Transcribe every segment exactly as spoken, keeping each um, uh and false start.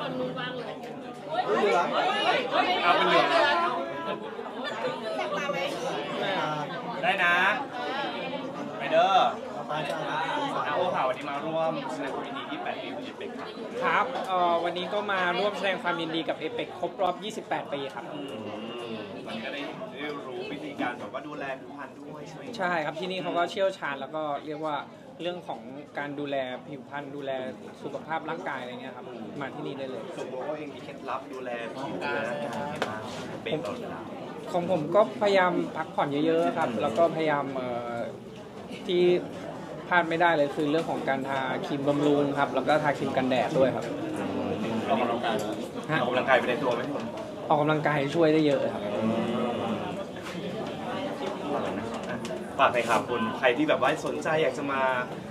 คนนู้นว่างเลยเอาเป็นเหลืองได้นะไปเด้อนาโอค่ะวันนี้มาร่วมแสดงความยินดียี่สิบแปดปีคุณเอเป็กครับครับวันนี้ก็มาร่วมแสดงความยินดีกับเอเป็กครบรอบยี่สิบแปดปีครับมันก็ได้รู้วิธีการแบบว่าดูแลผิวพรรณด้วยใช่ไหมใช่ครับที่นี่เขาก็เชี่ยวชาญแล้วก็เรียกว่าเรื่องของการดูแลผิวพรรณดูแลสุขภาพร่างกายอะไรเงี้ยครับมาที่นี่ได้เลยส่วนตัวเขาเองมีเคล็ดลับดูแลผิวดูแลร่างกายยังไงบ้างเป็นตลอดเวลาของผมก็พยายามพักผ่อนเยอะๆครับแล้วก็พยายามที่พลาดไม่ได้เลยคือเรื่องของการทาครีมบำรุงครับแล้วก็ทาครีมกันแดดด้วยครับออกกำลังกายออกกำลังกายไปในตัวไหมออกกำลังกายช่วยได้เยอะครับฝากเลยครับคุณใครที่แบบว่าสนใจอยากจะมา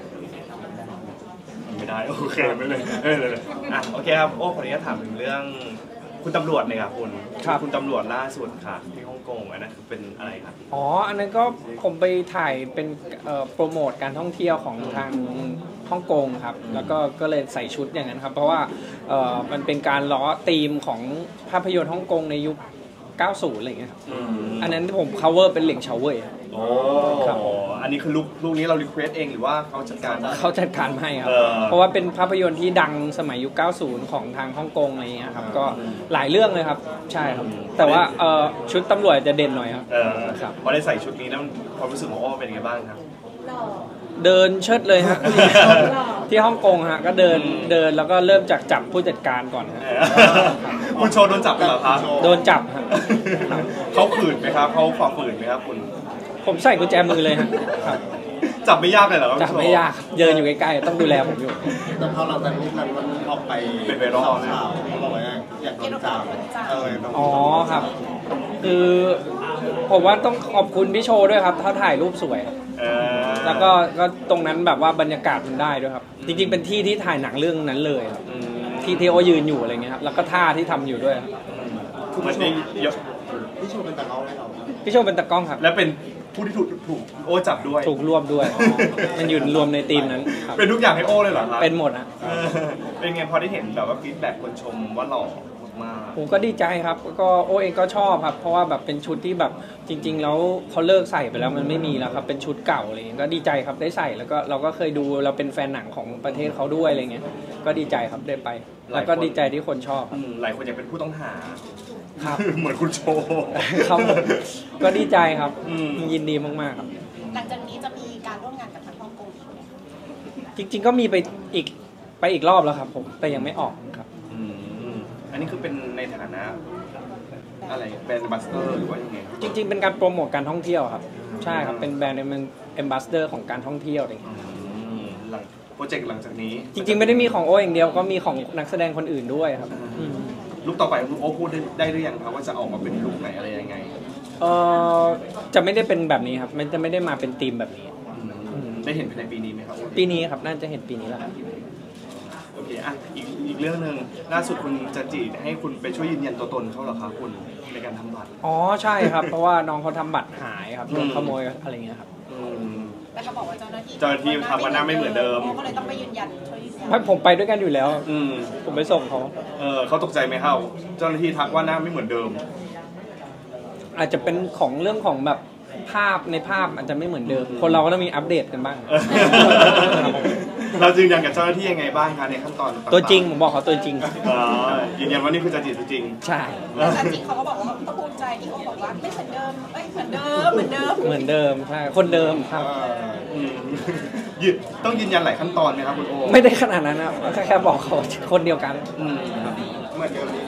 ไม่ได้โอเคไม่เลยเออเลยอ่ะโอเคครับโอ้ขออนุญาตถามถึงเรื่องคุณตำรวจเนี่ยครับคุณคุณตำรวจล่าสุดค่ะที่ฮ่องกงอันนั้นคือเป็นอะไรครับอ๋ออันนั้นก็ผมไปถ่ายเป็นโปรโมทการท่องเที่ยวของทางฮ่องกงครับแล้วก็ก็เลยใส่ชุดอย่างนั้นครับเพราะว่ามันเป็นการล้อธีมของภาพยนตร์ฮ่องกงในยุคเก้าสิบอะไรอย่างเงี้ยครับอันนั้นผม cover เป็นเหล่งเฉาเว่ยโอ้ครับอันนี้คือลูกลูกนี้เรารีเควสเองหรือว่าเขาจัดการเขาจัดการให้ครับเพราะว่าเป็นภาพยนตร์ที่ดังสมัยยุคเก้าสิบของทางฮ่องกงอะไรอย่างเงี้ยครับก็หลายเรื่องเลยครับใช่ครับแต่ว่าชุดตำรวจจะเด่นหน่อยครับครับพอได้ใส่ชุดนี้แล้วความรู้สึกของโอ้เป็นไงบ้างครับเดินเชิดเลยฮะที่ฮ่องกงฮะก็เดินเดินแล้วก็เริ่มจากจับผู้จัดการก่อนครับคุณโชว์โดนจับเหรอครับโดนจับฮะเขาฝืนไหมครับเขาฝ่าฝืนไหมครับคุณผมใส่กุญแจมือเลยฮะจับไม่ยากเลยเหรอจับไม่ยากเดินอยู่ใกล้ๆต้องดูแลผมอยู่แต่พอเราแต่งรูปนั้นมันออกไปเป็นไวรัลนะเขาบอกว่าอยากโดนจับอ๋อครับคือผมว่าต้องขอบคุณพี่โชว์ด้วยครับเขาถ่ายรูปสวยแล้วก็ก็ตรงนั้นแบบว่าบรรยากาศมันได้ด้วยครับจริงๆเป็นที่ที่ถ่ายหนังเรื่องนั้นเลยครับที่เทโอยืนอยู่อะไรเงี้ยครับแล้วก็ท่าที่ทำอยู่ด้วยมันนี่พี่โชว์เป็นตะกล้องให้เราพี่โชว์เป็นตะกล้องครับและเป็นผู้ที่ถูกถูกโอจับด้วยถูกรวบด้วยมันอยู่รวมในทีมนั้นเป็นทุกอย่างให้โอเลยเหรอครับเป็นหมดอ่ะเป็นไงพอได้เห็นแบบว่าฟีดแบ็กคนชมว่าหล่อผมก็ดีใจครับก็โอเองก็ชอบครับเพราะว่าแบบเป็นชุดที่แบบจริงๆแล้วเขาเลิกใส่ไปแล้วมันไม่มีแล้วครับเป็นชุดเก่าอะไรเงี้ยก็ดีใจครับได้ใส่แล้วก็เราก็เคยดูเราเป็นแฟนหนังของประเทศเขาด้วยอะไรเงี้ยก็ดีใจครับได้ไปแล้วก็ดีใจที่คนชอบหลายคนอยากเป็นผู้ต้องหาครับเหมือนคุณโชว์ครับก็ดีใจครับยินดีมากๆครับหลังจากนี้จะมีการร่วมงานกับทางฮ่องกงอีกไหมจริงๆก็มีไปอีกไปอีกรอบแล้วครับผมแต่ยังไม่ออกครับอันนี้คือเป็นในฐานะอะไรแบรนด์แอมบาสเดอร์หรือว่ายังไงจริงๆเป็นการโปรโมทการท่องเที่ยวครับใช่ครับเป็นแบรนด์แอมบาสเดอร์ของการท่องเที่ยวอะไรอย่างเงี้ยหลังโปรเจกต์หลังจากนี้จริงๆไม่ได้มีของโออย่างเดียวก็มีของนักแสดงคนอื่นด้วยครับลูกต่อไปโอพูดได้หรือยังครับว่าจะออกมาเป็นลูกไหนอะไรยังไงเออจะไม่ได้เป็นแบบนี้ครับมันจะไม่ได้มาเป็นธีมแบบนี้ได้เห็นภายในปีนี้ไหมครับปีนี้ครับน่าจะเห็นปีนี้แล้วครับโอเคอ่ะอีกอีกเรื่องหนึ่งล่าสุดคุณจันจิให้คุณไปช่วยยืนยันตัวตนเขาเหรอครับคุณในการทำบัตรอ๋อใช่ครับเพราะว่าน้องเขาทำบัตรหายครับโดนขโมยอะไรเงี้ยครับแต่เขาบอกว่าเจ้าหน้าที่เจ้าหน้าที่ทำว่าหน้าไม่เหมือนเดิมก็เลยต้องไปยืนยันช่วยยืนยันผมไปด้วยกันอยู่แล้วผมไปส่งเขาเออเขาตกใจไหมครับเจ้าหน้าที่ทักว่าหน้าไม่เหมือนเดิมอาจจะเป็นของเรื่องของแบบภาพในภาพอาจจะไม่เหมือนเดิมคนเราก็ต้องมีอัปเดตกันบ้างเรายืนยันกับเจ้าหน้าที่ยังไงบ้างคะในขั้นตอนตัวจริงผมบอกเขาตัวจริงยืนยันว่านี่คือจันจิตัวจริงใช่จันจิเขาก็บอกว่าต้องภูมิใจที่เขาบอกว่าไม่เหมือนเดิมเอ้ยเหมือนเดิมเหมือนเดิมเหมือนเดิมใช่คนเดิมครับยืนต้องยืนยันหลายขั้นตอนไหมครับคุณโอไม่ได้ขนาดนั้นนะแค่แค่บอกเขาคนเดียวกันเหมือนเดิม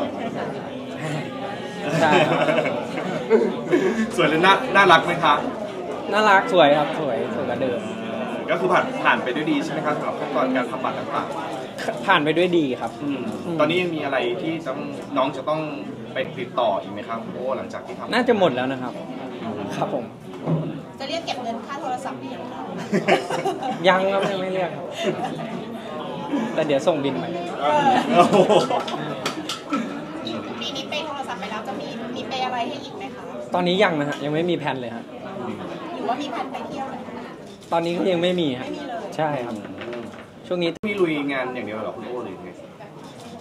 ใช่สวยเลยน่าน่ารักไหมครับน่ารักสวยครับสวยสวยกว่าเดิมก็คือผ่านผ่านไปด้วยดีใช่ไหมครับสำหรับขั้นตอนการทำบัตรต่างๆผ่านไปด้วยดีครับตอนนี้ยังมีอะไรที่น้องจะต้องไปติดต่ออีกไหมครับโอ้หลังจากที่ทำน่าจะหมดแล้วนะครับครับผมจะเรียกเก็บเงินค่าโทรศัพท์ยังยังครับยังไม่เรียกครับแต่เดี๋ยวส่งบินไปปีนี้เปย์โทรศัพท์ไปแล้วจะมีมีเปย์อะไรให้อีกไหมคะตอนนี้ยังนะฮะยังไม่มีแผนเลยฮะหรือว่ามีแผนไปเที่ยวเลยตอนนี้ก็ยังไม่มีฮะใช่ครับช่วงนี้มีลุยงานอย่างเดียวหรอคุณโอ้หรือไงก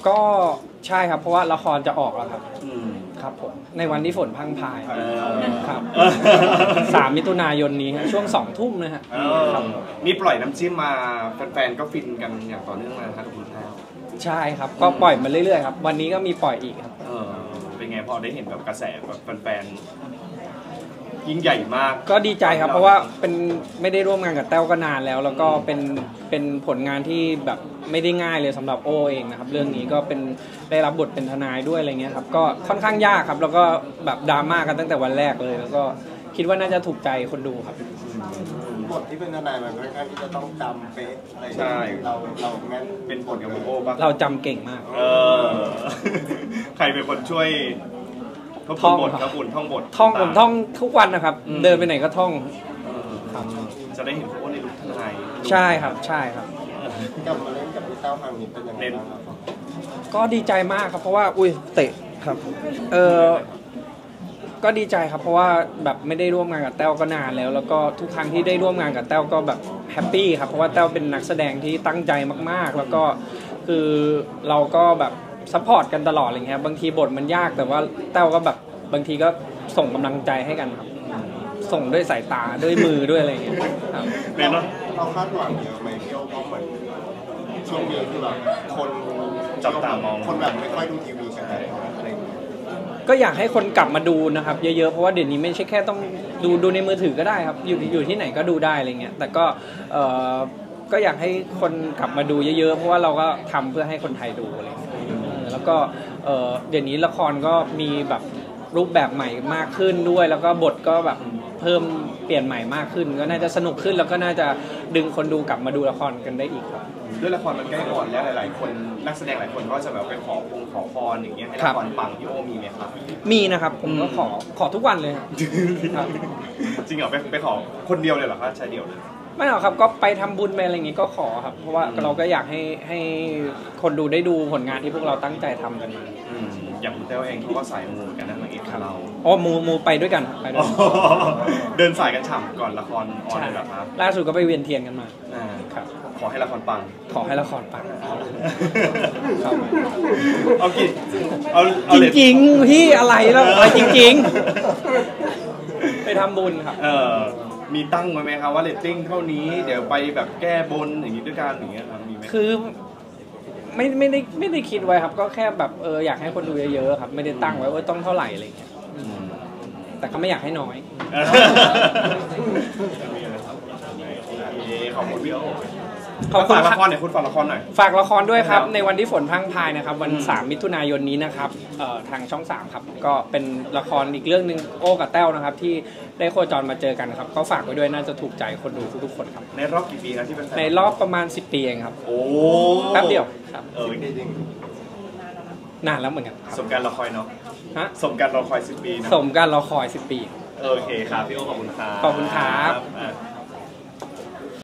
ก็ใช่ครับเพราะว่าละครจะออกแล้วครับอืมครับผมในวันที่ฝนพรังพรายเออครับสามมิถุนายนนี้ฮะช่วงสองทุ่มนะฮะเออนี่ปล่อยน้ำจิ้มมาแฟนๆก็ฟินกันอย่างต่อเนื่องเลยนะครับคุณแพรวใช่ครับก็ปล่อยมาเรื่อยๆครับวันนี้ก็มีปล่อยอีกครับเออเป็นไงพอได้เห็นแบบกระแสแบบแฟนๆยิ่งใหญ่มากก็ดีใจครับเพราะว่าเป็นไม่ได้ร่วมงานกับแต้วก็นานแล้ว แล้วก็เป็นเป็นผลงานที่แบบไม่ได้ง่ายเลยสำหรับโอเองนะครับเรื่องนี้ก็เป็นได้รับบทเป็นทนายด้วยอะไรเงี้ยครับก็ค่อนข้างยากครับแล้วก็แบบดราม่ากันตั้งแต่วันแรกเลย แล้วก็คิดว่าน่าจะถูกใจคนดูครับบทที่เป็นทนายมันค่อนข้างที่จะต้องจำเป๊ะอะไรใช่เราเราแม่นเป็นบทกับโอป่ะเราจำเก่งมากเออ ใครเป็นคนช่วยทบทท่วอน งบทครับคุณท่องบทท่องผมท่องทุกวันนะครับ เดินไปไหนก็ท่องเออครับจะได้เห็นโอในลุคทนายใช่ครับใช่ครับกลับมาเล่นกับพี่เต้าครั้งนี้เป็นยังไงบ้างครับก็ดีใจมากครับเพราะว่าอุ้ยเตะครับเออก็ดีใจครับเพราะว่าแบบไม่ได้ร่วมงานกับแต้วก็นานแล้ว แล้วก็ทุกครั้งที่ได้ร่วมงานกับแต้วก็แบบแฮปปี้ครับเพราะว่าแต้วเป็นนักแสดงที่ตั้งใจมากๆ แล้วก็คือเราก็แบบซัพพอร์ตกันตลอดอะไรเงี้ยบางทีบทมันยากแต่ว่าแต้วก็แบบบางทีก็ส่งกำลังใจให้กันครับส่งด้วยสายตาด้วยมือด้วยอะไรเงี้ยครับเป็นเนาะเราคาดหวังเยอะไหมพี่โอเพราะเหมือนช่วงนี้คือแบบคนจับตามองคนแบบไม่ค่อยดูทีวีกันแล้วอะไรอย่างเงี้ยก็อยากให้คนกลับมาดูนะครับเยอะๆเพราะว่าเดี๋ยวนี้ไม่ใช่แค่ต้องดูดูในมือถือก็ได้ครับอยู่อยู่ที่ไหนก็ดูได้อะไรเงี้ยแต่ก็เอ่อก็อยากให้คนกลับมาดูเยอะๆเพราะว่าเราก็ทำเพื่อให้คนไทยดูอะไรเงี้ยเออแล้วก็เอ่อเดี๋ยวนี้ละครก็มีแบบรูปแบบใหม่มากขึ้นด้วย แล้วก็บทก็แบบเพิ่มเปลี่ยนใหม่มากขึ้น ก็น่าจะสนุกขึ้นแล้วก็น่าจะดึงคนดูกลับมาดูละครกันได้อีกครับด้วยละครมันใกล้ออนแล้วหลายๆคนนักแสดงหลายคนก็จะแบบไปขอพงขอพรอย่างเงี้ยให้ครัละบครปังพี่โอมีไหมครับมีนะครับผมก็ขอขอทุกวันเลยครับ ครับจริงเหรอไปไปขอคนเดียวเลยเหรอครับชายเดียวเลยไม่หรอกครับก็ไปทำบุญไปอะไรอย่างงี้ก็ขอครับเพราะว่าเราก็อยากให้ให้คนดูได้ดูผลงานที่พวกเราตั้งใจทำกันมาอืมอย่างคุณเต้วเองเขาก็สายมูเหมือนกันนะนางเอกของเราอ๋อมูมูไปด้วยกันไปด้วยอ๋อกันเดินสายกันฉ่ำก่อนละครออนใช่เลยเหรอครับล่าสุดก็ไปเวียนเทียนกันมาอ่าครับขอให้ละครปังขอให้ละครปังครับเอากี่เอาเอาจเลริงๆพี่อะไรแล้วอะไรจริงๆ ไปทำบุญครับเออมีตั้งไว้ไหมครับว่าเรตติ้งเท่านี้เดี๋ยวไปแบบแก้บนอย่างนี้ด้วยกันอย่างเงี้ยครับมีไหมคือไม่ไม่ได้ไม่ได้คิดไว้ครับ ก็แค่แบบเอออยากให้คนดูเยอะๆครับ ไม่ได้ตั้งไว้ว่าต้องเท่าไหร่อะไรอย่างเงี้ยอืมแต่ก็ไม่อยากให้น้อยโอเคขอบคุณพี่โอขอบคุณฝากครัละบครหน่อยคุณฝากละครหน่อยฝากละครด้วยครับครับในวันที่ฝนพรังพรายนะครับ วันอืมสามมิถุนายนนี้นะครับเอ่อทางช่องสามครับก็เป็นละครอีกเรื่องหนึ่งโอ้กับแต้วนะครับ ที่ได้โคจรมาเจอกันครับก็ฝากไว้ด้วยน่าจะถูกใจคนดูทุกๆคนครับในรอบกี่ปีนะที่เป็นแฟในรอบประมาณสิบปีเองครับโอ้แป๊บเดียวครับเออจริงนานแล้วเหมือนกันครับสมการรอคอยเนาะฮะสมการรอคอยสิบปีนะสมการรอคอยสิบปีโอเคครับพี่โอขอบคุณครับขอบคุณครับอ่ะ